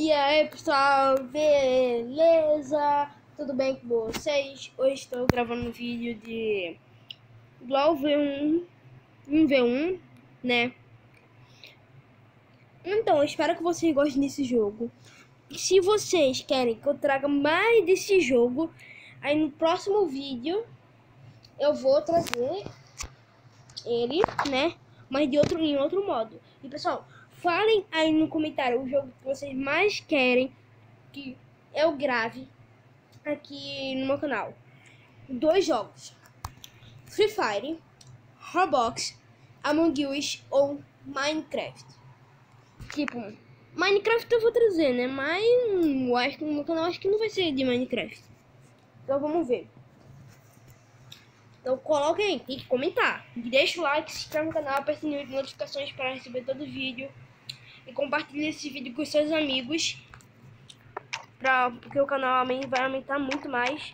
E aí pessoal, beleza? Tudo bem com vocês? Hoje estou gravando um vídeo de LOL V1, né? Então, eu espero que vocês gostem desse jogo. Se vocês querem que eu traga mais desse jogo, aí no próximo vídeo eu vou trazer ele, né? Mas em outro modo. E pessoal, falem aí no comentário o jogo que vocês mais querem que eu grave aqui no meu canal. 2 jogos: Free Fire, Roblox, Among Us ou Minecraft. Tipo, Minecraft eu vou trazer, né? Mas eu acho que no meu canal acho que não vai ser de Minecraft. Então vamos ver. Então coloquem aí, tem que comentar. Deixa o like, se inscreve no canal, aperte o sininho de notificações para receber todo o vídeo. E compartilhe esse vídeo com seus amigos. Porque o canal vai aumentar muito mais.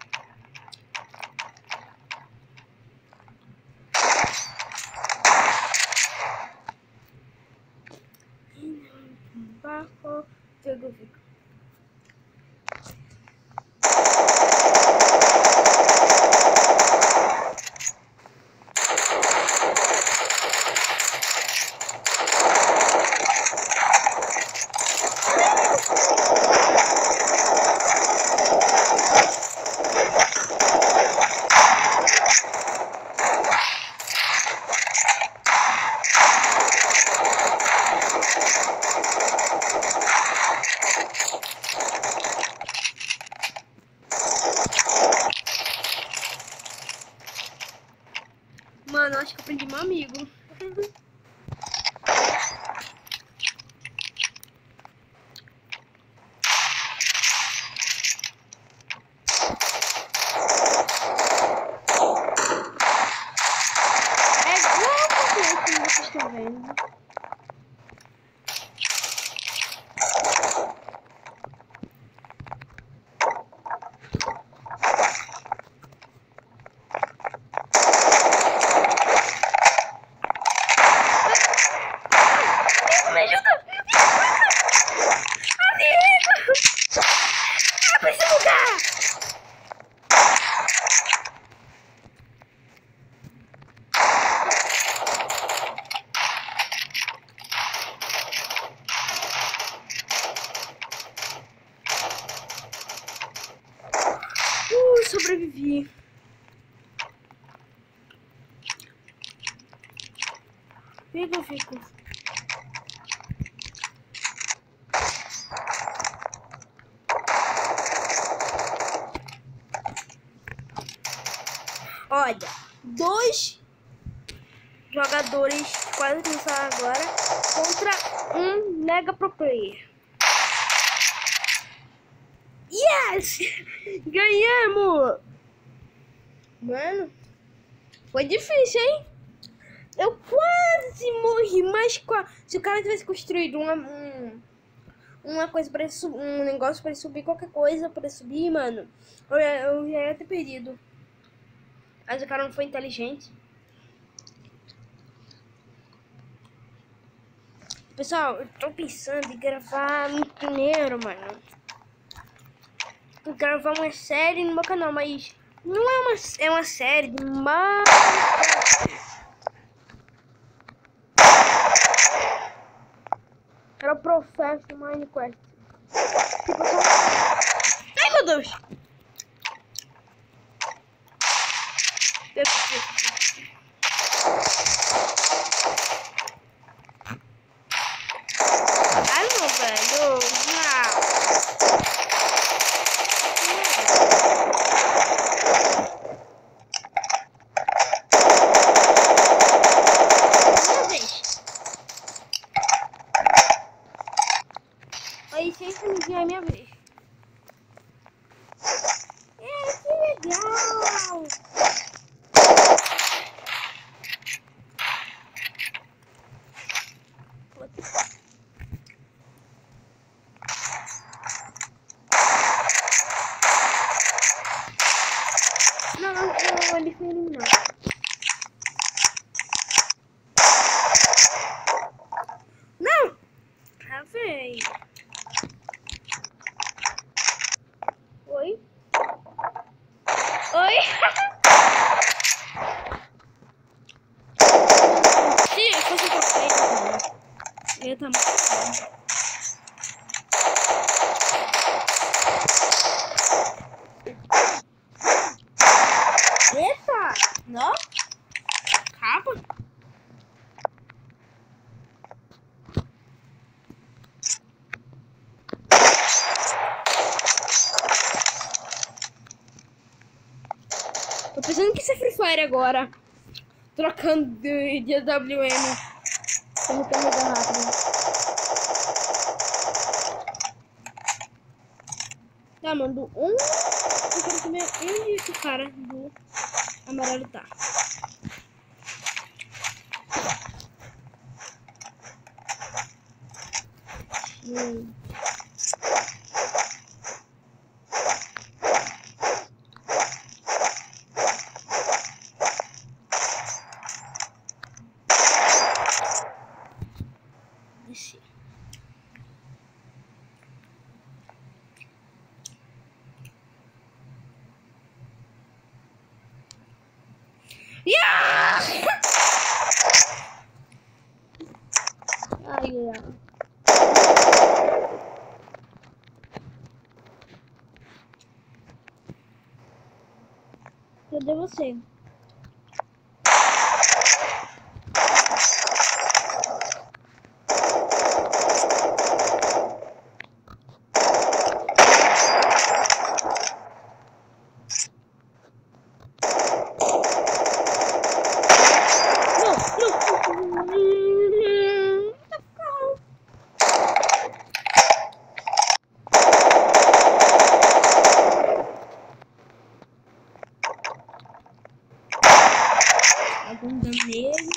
Mano, acho que eu aprendi meu amigo. É igual como vocês estão vendo. Me ajuda! Amigo! É pra esse lugar! Sobrevivi. Fico. Olha, 2 jogadores quase começaram agora contra um mega pro player. Yes! Ganhamos! Mano, foi difícil, hein? Eu quase morri, mas se o cara tivesse construído uma coisa pra ele subir, um negócio pra ele subir, qualquer coisa pra ele subir, mano, eu já ia ter perdido. Mas o cara não foi inteligente. Pessoal, eu tô pensando em gravar no primeiro, mano. Gravar uma série no meu canal, mas não é uma série de Minecraft. Era o Professor Minecraft. Tipo, ai meu Deus! Ai meu velho! Não! Aí sempre é a minha vez. Que legal! Não, ele foi eliminado. Não! Ah, véi. pensando que isso é Free Fire agora. Trocando de AWM. Vou recarregar rápido. Tá, mando um. Eu quero saber onde esse cara do amarelo tá. Desci. Yeah! Ai, cadê você? Algum dano nele.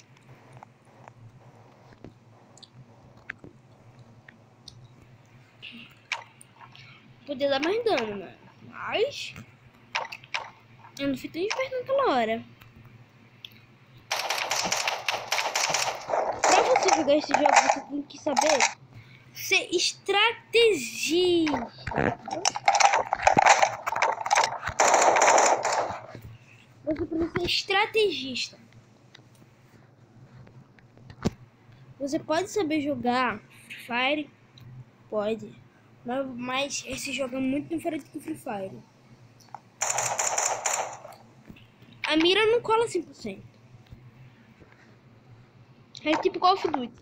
Podia dar mais dano, mano. Mas eu não fui tão esperto naquela hora. Pra você jogar esse jogo, você tem que saber ser estrategista. Você precisa ser estrategista. Você pode saber jogar Free Fire? Pode. Mas esse jogo é muito diferente do Free Fire. A mira não cola 100%. É tipo Call of Duty.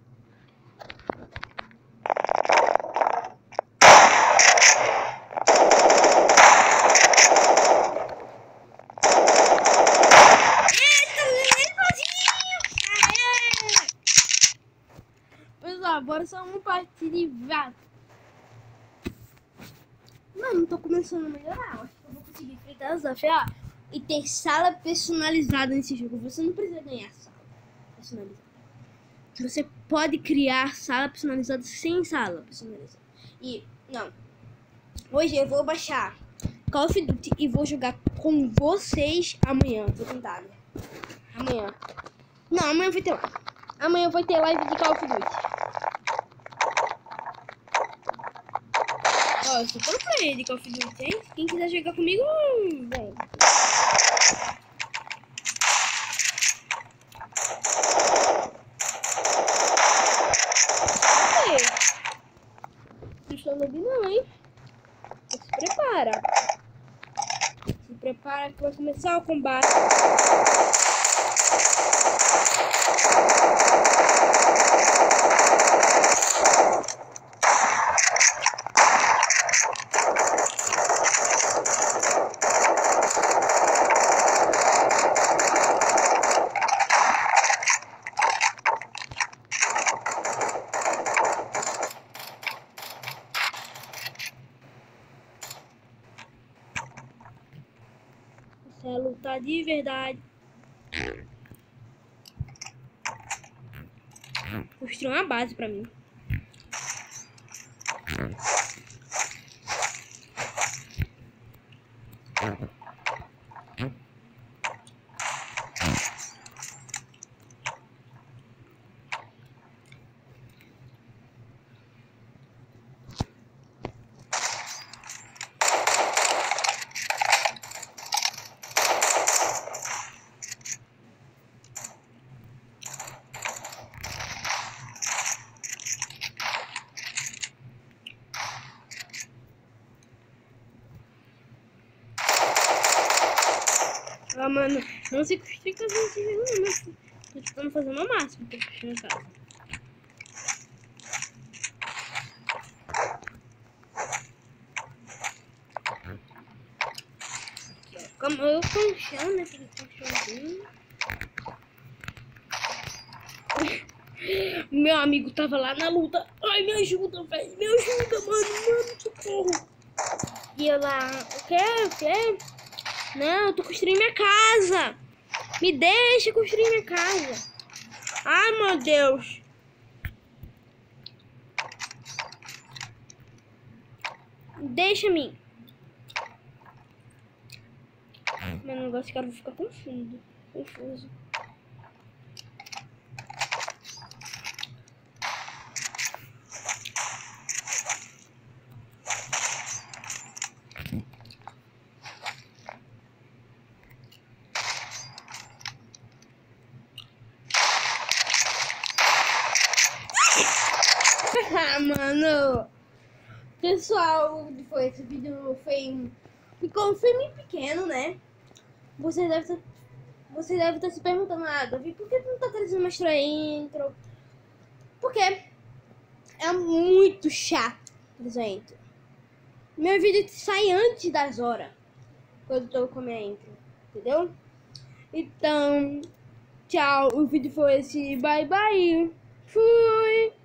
Pessoal, bora só uma partida e vá. Não tô começando a melhorar. Acho que eu vou conseguir enfrentar as desafiar. E tem sala personalizada nesse jogo. Você não precisa ganhar sala personalizada. Você pode criar sala personalizada sem sala personalizada. E, não. Hoje eu vou baixar Call of Duty e vou jogar com vocês amanhã. Vou tentar, né? Amanhã. Não, amanhã vai ter live. Amanhã vai ter live de Call of Duty. Ó, eu sou pro player de Call of Duty, hein? Quem quiser jogar comigo, vem. Não estou no não, hein? Se prepara. Se prepara que vai começar o combate. Isso é lutar de verdade. Construir uma base pra mim. Ah, mano, não sei construir casa nesse jogo, não, mas tô tentando fazer uma máxima pra construir uma casa. Calma, eu colchão, né? Aquele colchãozinho. Meu amigo tava lá na luta. Ai, me ajuda, velho. Me ajuda, mano, socorro. E eu lá, o quê? O quê? Não, eu tô construindo minha casa. Me deixa construir minha casa. Ai, meu Deus. Deixa-me. Meu negócio, cara, vai ficar confuso. Ah, mano. Pessoal, esse vídeo ficou bem pequeno, né? Você deve estar se perguntando, Davi, por que tu não tá trazendo uma extra intro? Porque é muito chato essa intro. Meu vídeo sai antes das horas, quando eu tô com a minha intro, entendeu? Então, tchau, o vídeo foi esse, bye bye, fui!